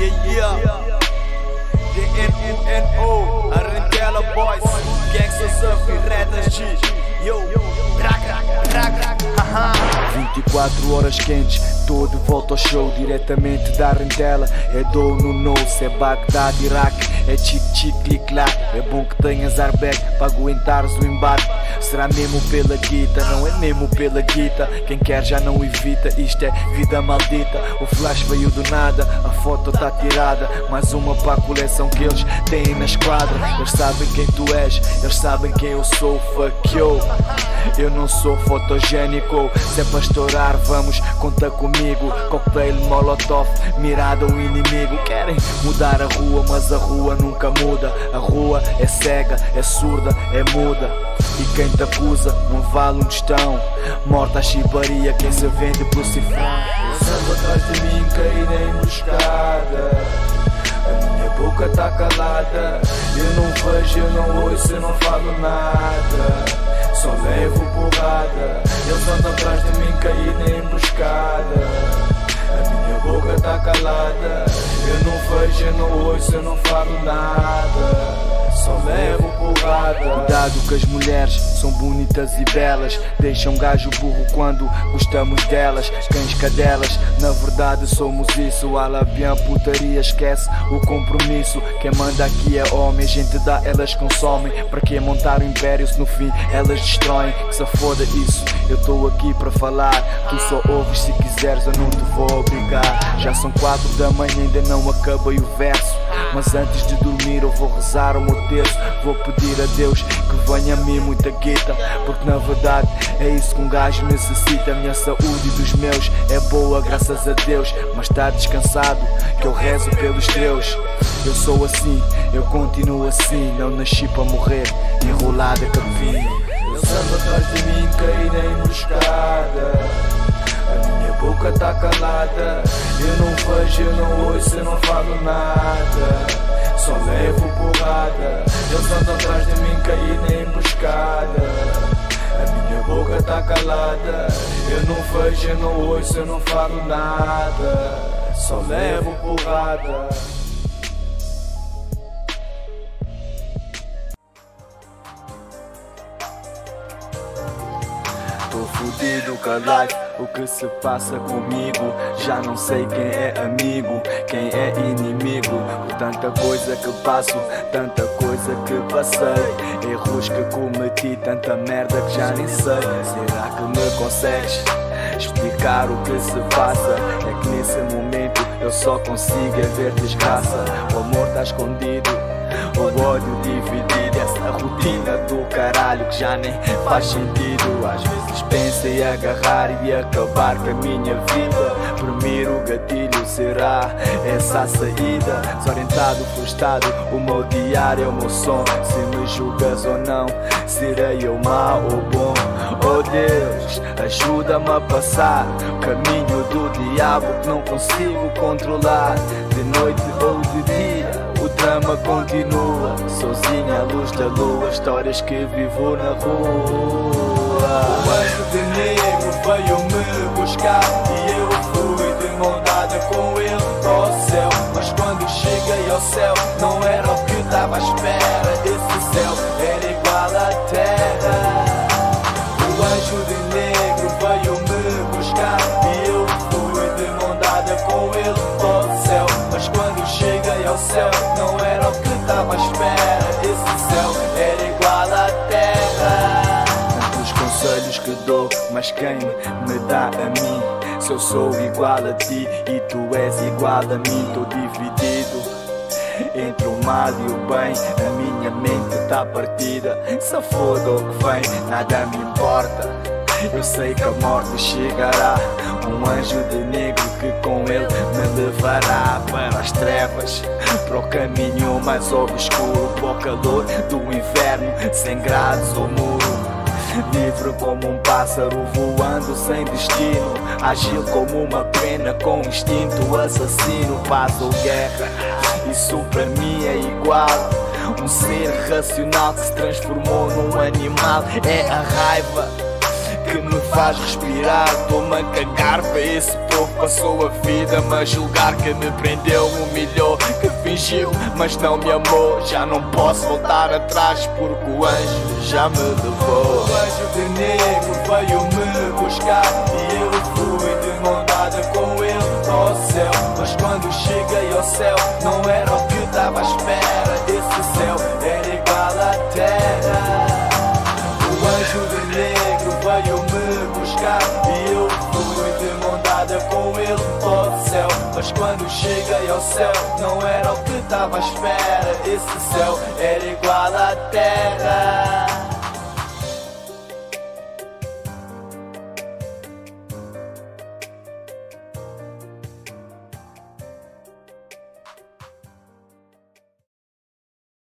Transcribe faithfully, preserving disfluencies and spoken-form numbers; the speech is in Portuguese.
Yeah, yeah. D N U N O, a Rentela Boys, Gangsta Surf e Red G. Yo, braga, braga, haha. vinte e quatro horas quentes, tô de volta ao show diretamente da Rentela. É dou no nose, é Bagdad, Iraque, é chic chic clic clac. É bom que tenhas airbag para aguentares o embate. Será mesmo pela guita, não é mesmo pela guita. Quem quer já não evita, isto é vida maldita. O flash veio do nada, a foto tá tirada. Mais uma para a coleção que eles têm na esquadra. Eles sabem quem tu és, eles sabem quem eu sou, fuck you. Eu não sou fotogénico, se é para estourar vamos, conta comigo. Cocktail, molotov, mirada ao inimigo. Querem mudar a rua, mas a rua nunca muda. A rua é cega, é surda, é muda. E quem te acusa não vale um tostão. Morta a chibaria, quem se vende pelo cifrão. Passando atrás de mim, caí na emboscada. A minha boca tá calada. Eu não vejo, eu não ouço, eu não falo nada. Só levo porrada. Eles andam atrás de mim, caí na emboscada. A minha boca tá calada. Eu não vejo, eu não ouço, eu não falo nada. Só levo porrada. Cuidado que as mulheres são bonitas e belas. Deixam um gajo burro quando gostamos delas. Cães cadelas, na verdade somos isso. Alabian putaria, esquece o compromisso. Quem manda aqui é homem, a gente dá, elas consomem. Para que montar o império se no fim elas destroem? Que se foda isso, eu tô aqui para falar. Tu só ouves se quiseres, eu não te vou obrigar. Já são quatro da manhã, ainda não acabei o verso. Mas antes de dormir eu vou rezar o meu terço. Vou pedir a Deus que venha a mim muita guita, porque na verdade é isso que um gajo necessita. A minha saúde e dos meus é boa, graças a Deus. Mas tá descansado que eu rezo pelos teus. Eu sou assim, eu continuo assim. Não nasci para morrer, enrolada capim. Eles andam atrás de mim, caí na emboscada. A minha boca tá calada. Eu não vejo, eu não ouço, eu não falo nada. Só levo porrada. Eles andam atrás de mim, caí na emboscada. A minha boca tá calada. Eu não vejo, eu não ouço, eu não falo nada. Só levo porrada. Tô fudido com a life, o que se passa comigo? Já não sei quem é amigo, quem é inimigo. Por tanta coisa que passo, tanta coisa que passei. Erros que cometi, tanta merda que já nem sei. Será que me consegues explicar o que se passa? É que nesse momento eu só consigo é ver desgraça. O amor tá escondido, o ódio dividido. Essa rotina do caralho que já nem faz sentido. Às vezes penso em agarrar e acabar com a minha vida. Primeiro o gatilho será essa a saída. Desorientado, frustrado, o meu diário é o meu som. Se me julgas ou não, serei eu mau ou bom. Oh Deus, ajuda-me a passar o caminho do diabo que não consigo controlar. De noite ou de dia o drama continua, sozinha à luz da lua, histórias que vivo na rua. O anjo de negro veio me buscar e eu fui de mão dada com ele ao céu. Mas quando cheguei ao céu não era o que estava à espera. Esse céu era igual à terra. O anjo de negro veio me buscar e eu fui de mão dada com ele ao céu. Mas quando cheguei ao céu não era o que estava à espera. Esse céu era igual à terra. Tantos conselhos que dou, mas quem me dá a mim? Se eu sou igual a ti e tu és igual a mim, tô dividido entre o mal e o bem. A minha mente tá partida, se foda o que vem, nada me importa. Eu sei que a morte chegará, um anjo de negro que com ele me levará para as trevas, para o caminho mais obscuro, para o calor do inverno, cem graus ou muro. Livre como um pássaro voando sem destino, ágil como uma pena com instinto assassino. Paz ou guerra, isso para mim é igual. Um ser racional que se transformou num animal. É a raiva que me faz respirar, tô-me a cagar para esse novo passou a vida, mas julgar que me prendeu, humilhou, que fingiu, mas não me amou. Já não posso voltar atrás porque o anjo já me levou. O anjo de negro veio me buscar e eu fui de mão dada com ele ao céu. Mas quando cheguei ao céu não era o que eu estava à espera. Esse céu era igual à terra. O anjo de negro veio me buscar e eu fui de mão dada com ele ao céu. Mas quando cheguei ao céu não era o que estava à espera. Esse céu era igual à terra.